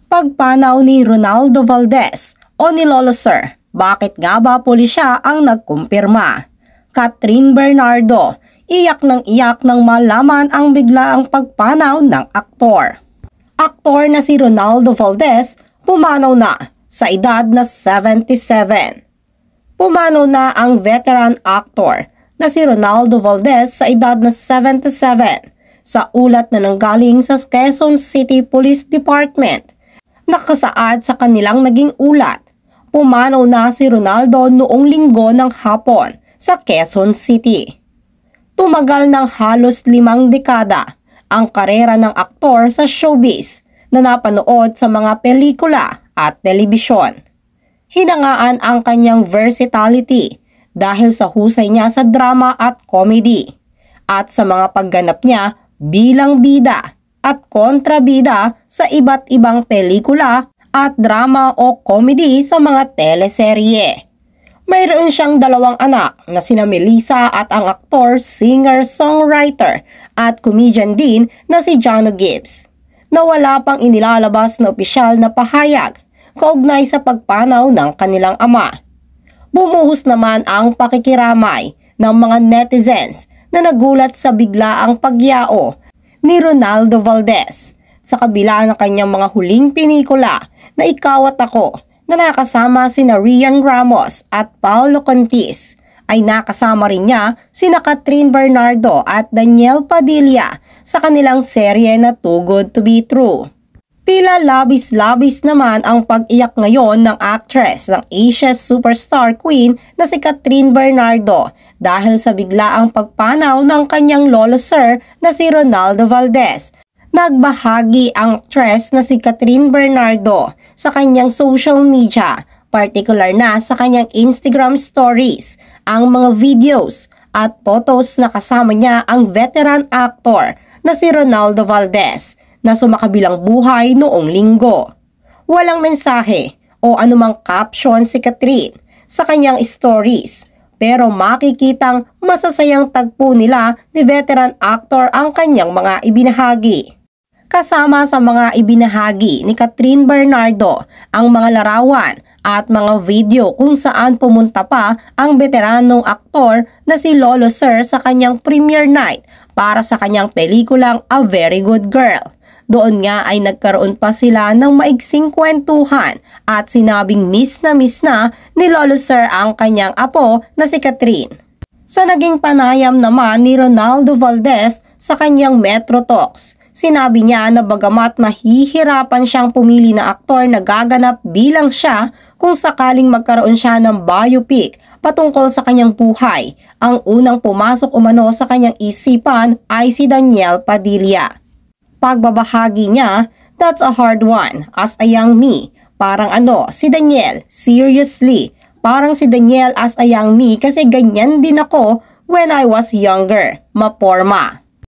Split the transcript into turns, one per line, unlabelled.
Pagpanaw ni Ronaldo Valdez o ni Lolo Sir, bakit nga ba pulisya ang nagkumpirma? Catherine Bernardo, iyak nang malaman ang biglaang pagpanaw ng aktor. Aktor na si Ronaldo Valdez pumanaw na sa edad na 77. Pumanaw na ang veteran actor na si Ronaldo Valdez sa edad na 77 sa ulat na nanggaling sa Quezon City Police Department. Nakasaad sa kanilang naging ulat, pumanaw na si Ronaldo noong linggo ng hapon sa Quezon City. Tumagal ng halos 5 dekada ang karera ng aktor sa showbiz na napanood sa mga pelikula at telebisyon. Hinangaan ang kanyang versatility dahil sa husay niya sa drama at comedy at sa mga pagganap niya bilang bida at kontrabida sa iba't ibang pelikula at drama o comedy sa mga teleserye. Mayroon siyang 2 anak na sina Melissa at ang aktor, singer, songwriter at comedian din na si Jano Gibbs, na wala pang inilalabas na opisyal na pahayag kaugnay sa pagpanaw ng kanilang ama. Bumuhos naman ang pakikiramay ng mga netizens na nagulat sa biglaang pagyao ni Ronaldo Valdez sa kabila ng kanyang mga huling pelikula na Ikaw at Ako na nakasama sina Rian Ramos at Paolo Contis, ay nakasama rin niya sina Catherine Bernardo at Daniel Padilla sa kanilang serye na Too Good to Be True. Tila labis-labis naman ang pag-iyak ngayon ng actress ng Asia's superstar queen na si Catherine Bernardo dahil sa biglaang pagpanaw ng kanyang lolo sir na si Ronaldo Valdez. Nagbahagi ang actress na si Catherine Bernardo sa kanyang social media, particular na sa kanyang Instagram stories, ang mga videos at photos na kasama niya ang veteran actor na si Ronaldo Valdez na sumakabilang buhay noong linggo. Walang mensahe o anumang caption si Catherine sa kanyang stories, pero makikitang masasayang tagpo nila ni veteran actor ang kanyang mga ibinahagi. Kasama sa mga ibinahagi ni Catherine Bernardo ang mga larawan at mga video kung saan pumunta pa ang veteranong aktor na si Lolo Sir sa kanyang premiere night para sa kanyang pelikulang A Very Good Girl. Doon nga ay nagkaroon pa sila ng maigsing kwentuhan at sinabing miss na ni Lolo Sir ang kanyang apo na si Catherine. Sa naging panayam naman ni Ronaldo Valdez sa kanyang Metro Talks, sinabi niya na bagamat mahihirapan siyang pumili na aktor na gaganap bilang siya kung sakaling magkaroon siya ng biopic patungkol sa kanyang buhay, ang unang pumasok umano sa kanyang isipan ay si Daniel Padilla. Pagbabahagi niya, "That's a hard one as a young me. Parang si Daniel, seriously. Parang si Daniel as a young me kasi ganyan din ako when I was younger. Maporma."